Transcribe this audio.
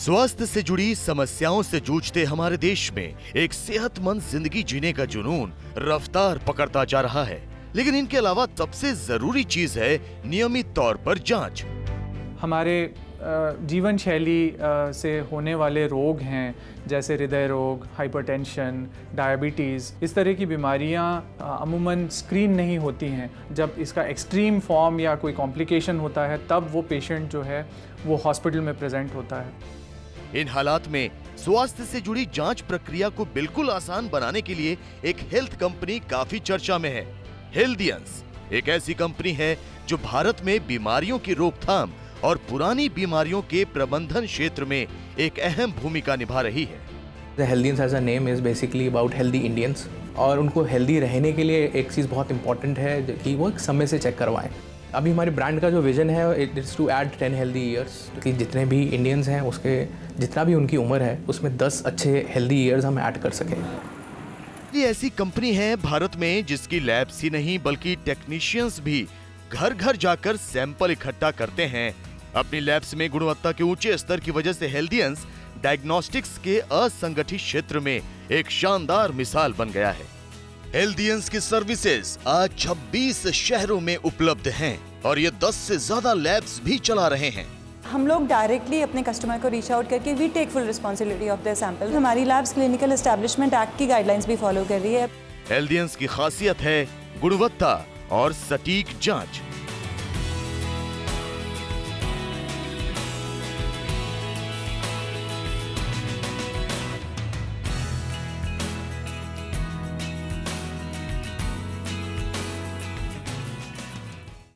स्वास्थ्य से जुड़ी समस्याओं से जूझते हमारे देश में एक सेहतमंद जिंदगी जीने का जुनून रफ्तार पकड़ता जा रहा है, लेकिन इनके अलावा सबसे जरूरी चीज है नियमित तौर पर जांच। हमारे जीवन शैली से होने वाले रोग हैं, जैसे हृदय रोग, हाइपरटेंशन, डायबिटीज़, इस तरह की बीमारियां अमूमन स्क्रीन नहीं होती हैं। जब इसका एक्सट्रीम फॉर्म या कोई कॉम्प्लिकेशन होता है तब वो पेशेंट जो है वो हॉस्पिटल में प्रेजेंट होता है। इन हालात में स्वास्थ्य से जुड़ी जांच प्रक्रिया को बिल्कुल आसान बनाने के लिए एक हेल्थ कंपनी काफी चर्चा में है। हेल्थियंस एक ऐसी कंपनी है जो भारत में बीमारियों की रोकथाम और पुरानी बीमारियों के प्रबंधन क्षेत्र में एक अहम भूमिका निभा रही है। The Healthians as a name is basically about healthy Indians, और उनको हेल्दी रहने के लिए एक चीज़ बहुत इंपॉर्टेंट है कि वो समय से चेक करवाएं। अभी हमारे ब्रांड का जो विजन है it is to add 10 healthy years, कि जितने भी इंडियंस हैं उसके जितना भी उनकी उम्र है उसमें 10 अच्छे हेल्दी ईयर्स हम ऐड कर सकें। ये ऐसी कंपनी है भारत में जिसकी लैब्स ही नहीं बल्कि टेक्नीशियंस भी घर घर जाकर सैंपल इकट्ठा करते हैं। अपनी लैब्स में गुणवत्ता के ऊंचे स्तर की वजह से हेल्थियंस डायग्नोस्टिक्स के असंगठित क्षेत्र में एक शानदार मिसाल बन गया है। हेल्थियंस की सर्विसेज आज 26 शहरों में उपलब्ध हैं और ये 10 से ज्यादा लैब्स भी चला रहे हैं। हम लोग डायरेक्टली अपने कस्टमर को रीच आउट करके we take full responsibility of their sample. हमारी लैब्स क्लिनिकल एस्टैब्लिशमेंट एक्ट की गाइडलाइंस भी फॉलो कर रही है। हेल्थियंस की खासियत है गुणवत्ता और सटीक जांच।